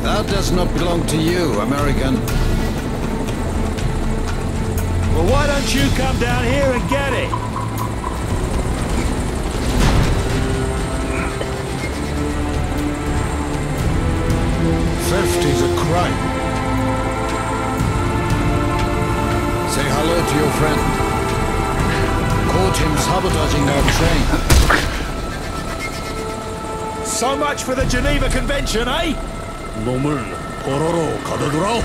That does not belong to you, American. Well, why don't you come down here and get it? Theft is a crime. Say hello to your friend. Caught him sabotaging our train. So much for the Geneva Convention, eh? 놈을 포로로 가둬두라.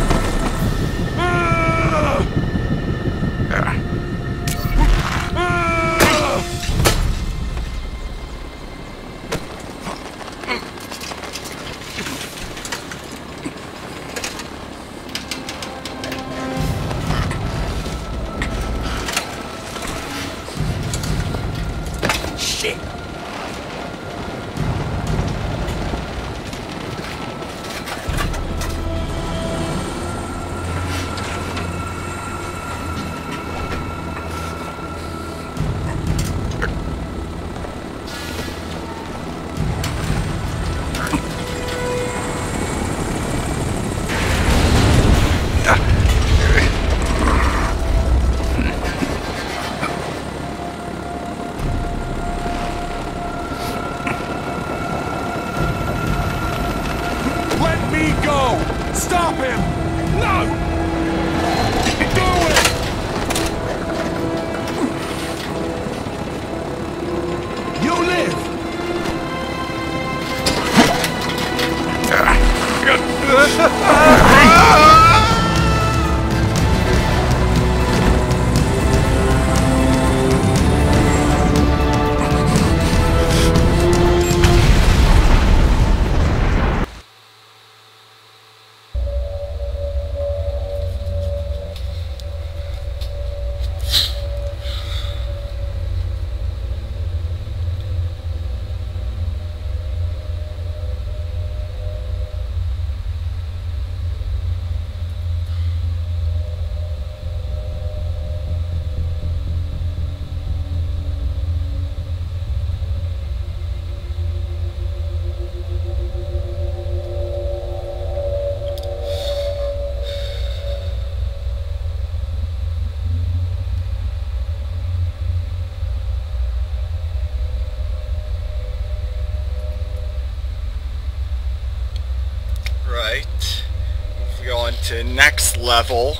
Stop him! No! Do it! You live! Right. Moving on to next level.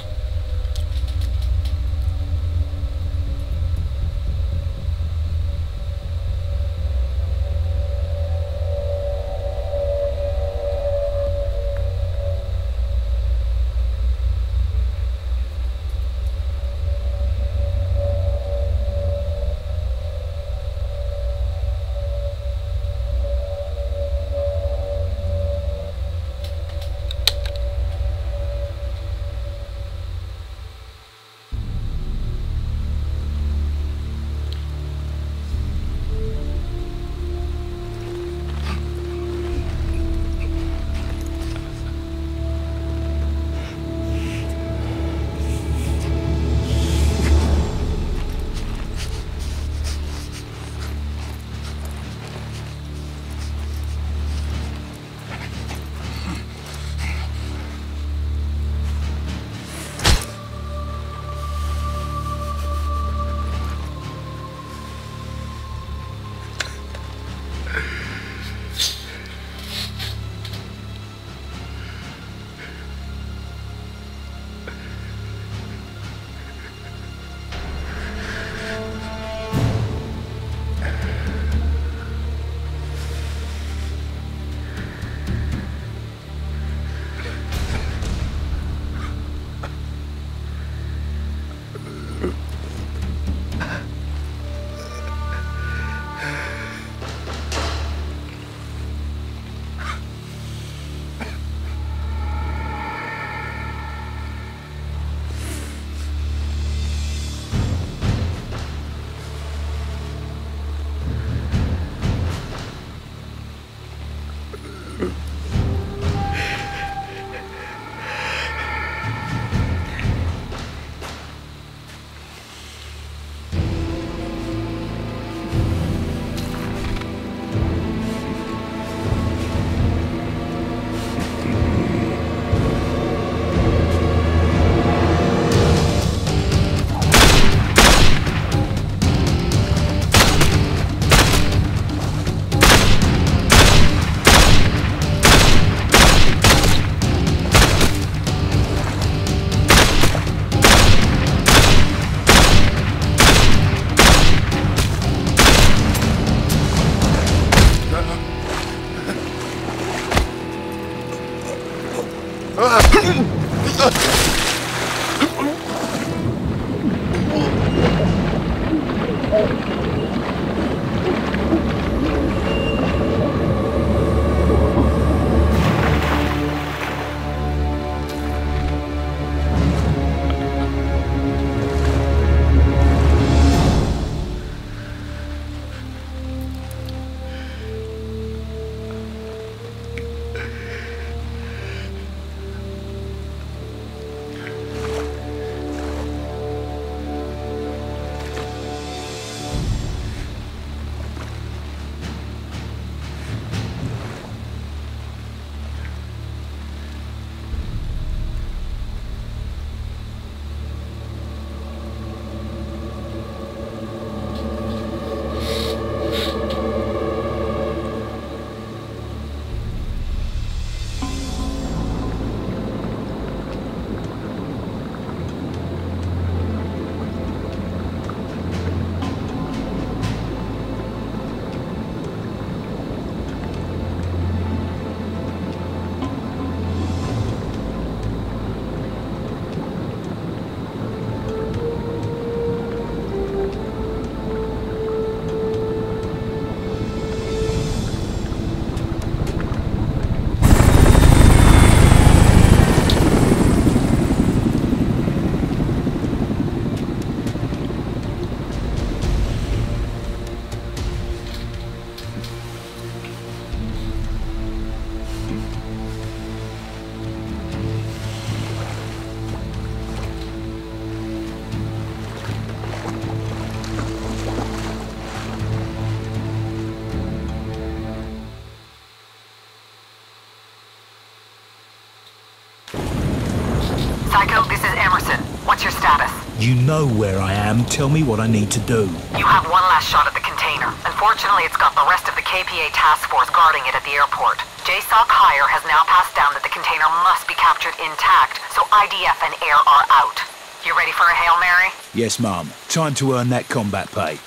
Psycho, this is Emerson. What's your status? You know where I am. Tell me what I need to do. You have one last shot at the container. Unfortunately, it's got the rest of the KPA task force guarding it at the airport. JSOC Hire has now passed down that the container must be captured intact, so IDF and air are out. You ready for a Hail Mary? Yes, Mom. Time to earn that combat pay.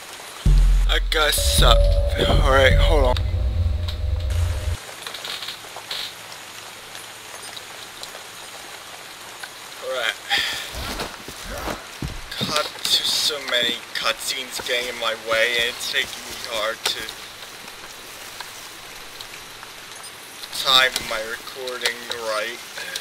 I guess, alright, hold on. Alright. There's so many cutscenes getting in my way, and it's taking me hard to time my recording right.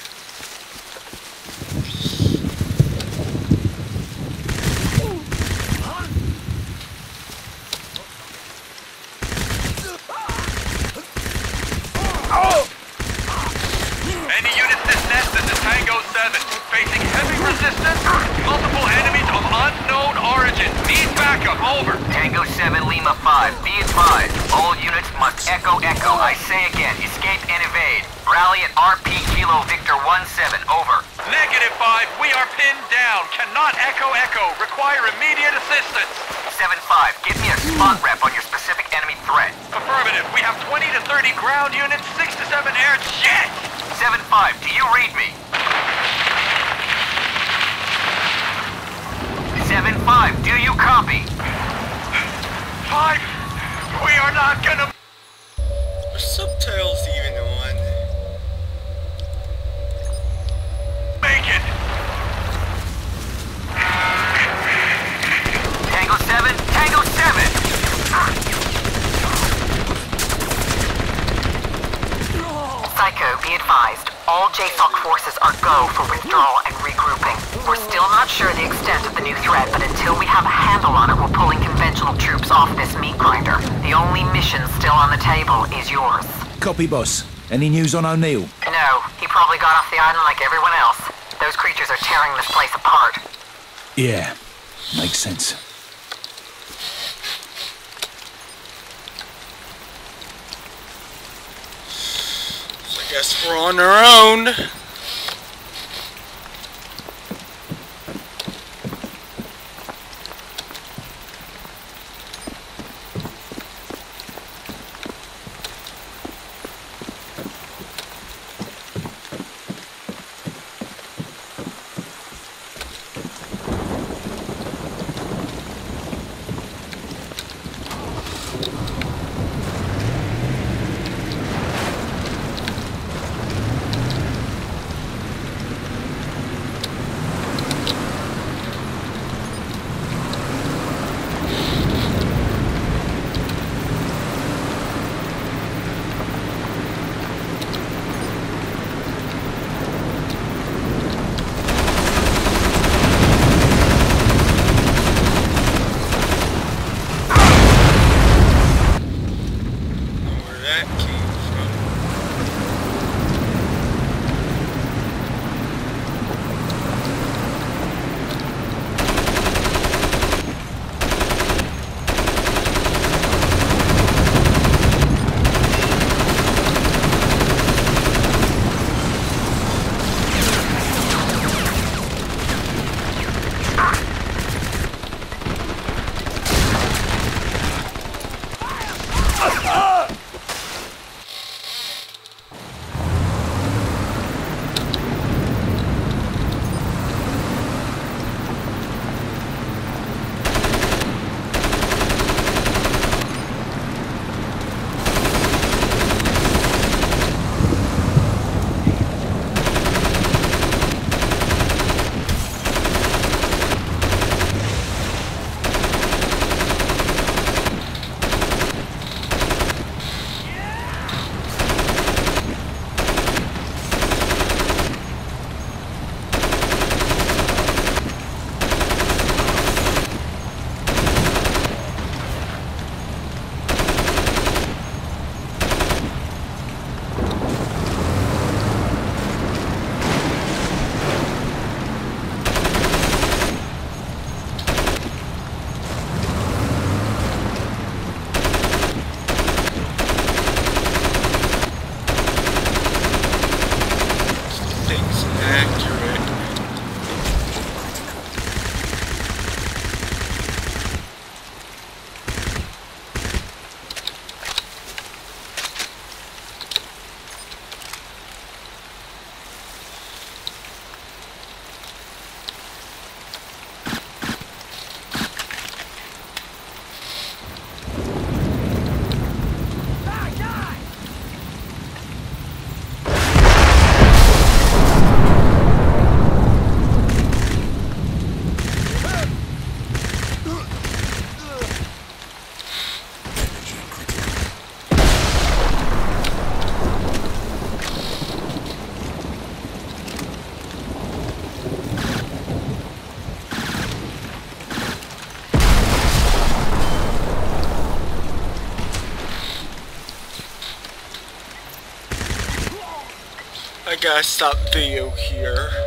Any units this nest is a Tango 7. Facing heavy resistance, multiple enemies of unknown origin. Need backup, over. Tango 7 Lima 5, be advised. All units must echo. I say again, escape and evade. Rally at RP Kilo Victor 17, over. -5, we are pinned down. Cannot echo. Require immediate assistance. 7-5, give me a spot rep on your specific enemy threat. Affirmative. We have 20 to 30 ground units, 6 to 7 air. Shit! 7-5, do you read me? 7-5, do you copy? 5, we are not gonna... Are subtitles even on? make it. Tango 7, Tango 7! Psycho, be advised. All JSOC forces are go for withdrawal and regrouping. We're still not sure the extent of the new threat, but until we have a handle on it, we're pulling conventional troops off this meat grinder. The only mission still on the table is yours. Copy, boss. Any news on O'Neill? No, he probably got off the island like everyone else. Those creatures are tearing this place apart. Yeah, makes sense. I guess we're on our own. I gotta stop video here.